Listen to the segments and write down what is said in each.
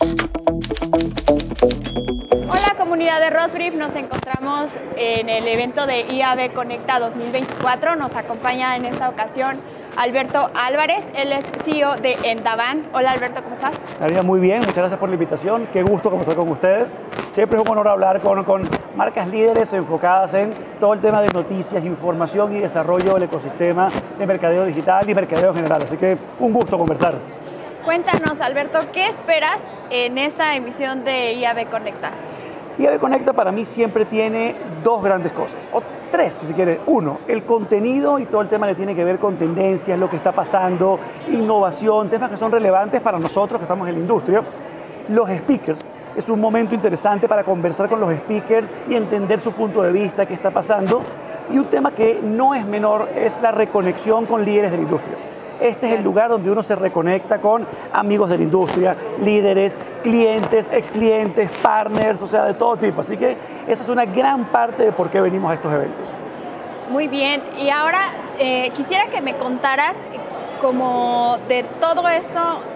Hola comunidad de Rosbrief, nos encontramos en el evento de IAB Conecta 2024. Nos acompaña en esta ocasión Alberto Álvarez, él es CEO de Endavant. Hola Alberto, ¿cómo estás? María, muy bien, muchas gracias por la invitación, qué gusto conversar con ustedes. Siempre es un honor hablar con marcas líderes enfocadas en todo el tema de noticias, información y desarrollo del ecosistema de mercadeo digital y mercadeo general, así que un gusto conversar. Cuéntanos Alberto, ¿qué esperas en esta emisión de IAB Conecta? IAB Conecta para mí siempre tiene dos grandes cosas, o tres si se quiere. Uno, el contenido y todo el tema que tiene que ver con tendencias, lo que está pasando, innovación, temas que son relevantes para nosotros que estamos en la industria. Los speakers, es un momento interesante para conversar con los speakers y entender su punto de vista, qué está pasando. Y un tema que no es menor es la reconexión con líderes de la industria. Este es el lugar donde uno se reconecta con amigos de la industria, líderes, clientes, ex clientes, partners, o sea, de todo tipo. Así que esa es una gran parte de por qué venimos a estos eventos. Muy bien, y ahora quisiera que me contaras como de todo esto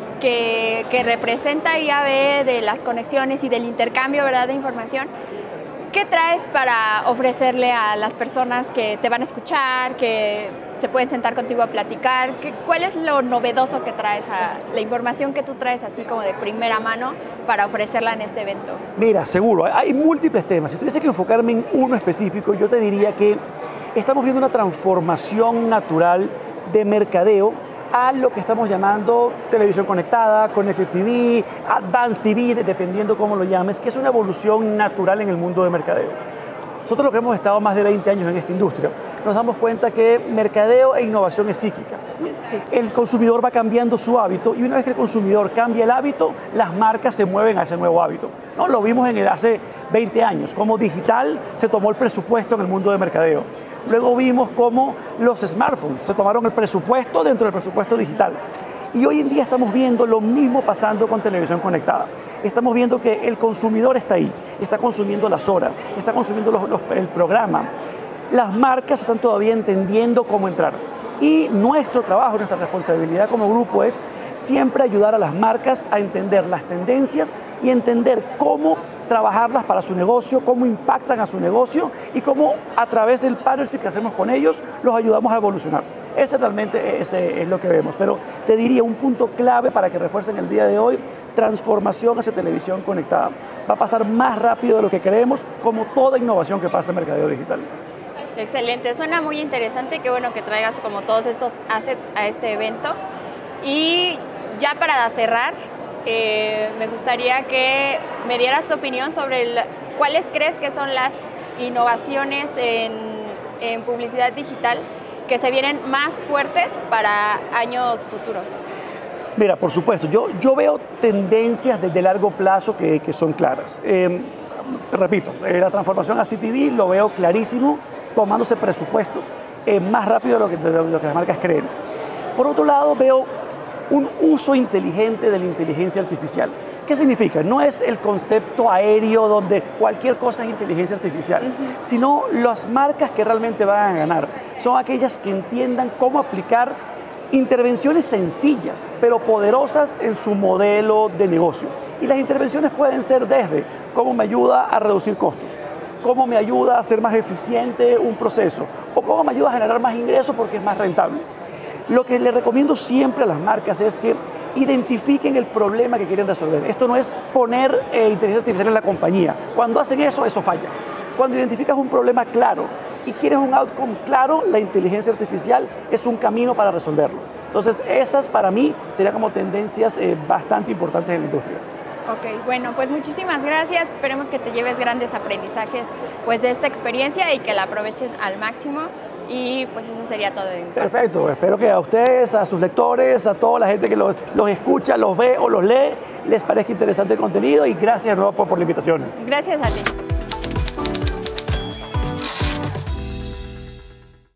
que representa IAB, de las conexiones y del intercambio, ¿verdad?, de información. ¿Qué traes para ofrecerle a las personas que te van a escuchar, que se pueden sentar contigo a platicar? ¿Cuál es lo novedoso que traes, la información que tú traes así como de primera mano para ofrecerla en este evento? Mira, seguro, hay múltiples temas. Si tuviese que enfocarme en uno específico, yo te diría que estamos viendo una transformación natural de mercadeo a lo que estamos llamando televisión conectada, Connected TV, Advanced TV, dependiendo cómo lo llames, que es una evolución natural en el mundo de mercadeo. Nosotros, lo que hemos estado más de 20 años en esta industria, nos damos cuenta que mercadeo e innovación es cíclica. Sí. El consumidor va cambiando su hábito y una vez que el consumidor cambia el hábito, las marcas se mueven a ese nuevo hábito. ¿No? Lo vimos hace 20 años, como digital se tomó el presupuesto en el mundo de mercadeo. Luego vimos cómo los smartphones se tomaron el presupuesto dentro del presupuesto digital. Y hoy en día estamos viendo lo mismo pasando con televisión conectada. Estamos viendo que el consumidor está ahí, está consumiendo las horas, está consumiendo el programa. Las marcas están todavía entendiendo cómo entrar. Y nuestro trabajo, nuestra responsabilidad como grupo es siempre ayudar a las marcas a entender las tendencias y entender cómo trabajarlas para su negocio, cómo impactan a su negocio y cómo a través del partnership que hacemos con ellos los ayudamos a evolucionar. Ese realmente es lo que vemos, pero te diría un punto clave para que refuercen el día de hoy: transformación hacia televisión conectada. Va a pasar más rápido de lo que creemos, como toda innovación que pasa en mercadeo digital. Excelente, suena muy interesante, qué bueno que traigas como todos estos assets a este evento. Y ya para cerrar, me gustaría que me dieras tu opinión sobre cuáles crees que son las innovaciones en publicidad digital que se vienen más fuertes para años futuros. Mira, por supuesto, yo veo tendencias de largo plazo que son claras. Repito, la transformación a CTV lo veo clarísimo, tomándose presupuestos más rápido de lo que las marcas creen. Por otro lado, veo un uso inteligente de la inteligencia artificial. ¿Qué significa? No es el concepto aéreo donde cualquier cosa es inteligencia artificial, sino las marcas que realmente van a ganar son aquellas que entiendan cómo aplicar intervenciones sencillas, pero poderosas en su modelo de negocio. Y las intervenciones pueden ser desde cómo me ayuda a reducir costos, cómo me ayuda a hacer más eficiente un proceso, o cómo me ayuda a generar más ingresos porque es más rentable. Lo que le recomiendo siempre a las marcas es que identifiquen el problema que quieren resolver. Esto no es poner inteligencia artificial en la compañía. Cuando hacen eso, eso falla. Cuando identificas un problema claro y quieres un outcome claro, la inteligencia artificial es un camino para resolverlo. Entonces, esas para mí serían como tendencias bastante importantes en la industria. Ok, bueno, pues muchísimas gracias. Esperemos que te lleves grandes aprendizajes pues, de esta experiencia y que la aprovechen al máximo. Y pues eso sería todo. Perfecto, espero que a ustedes, a sus lectores, a toda la gente que los escucha, los ve o los lee, les parezca interesante el contenido y gracias de nuevo por la invitación. Gracias a ti.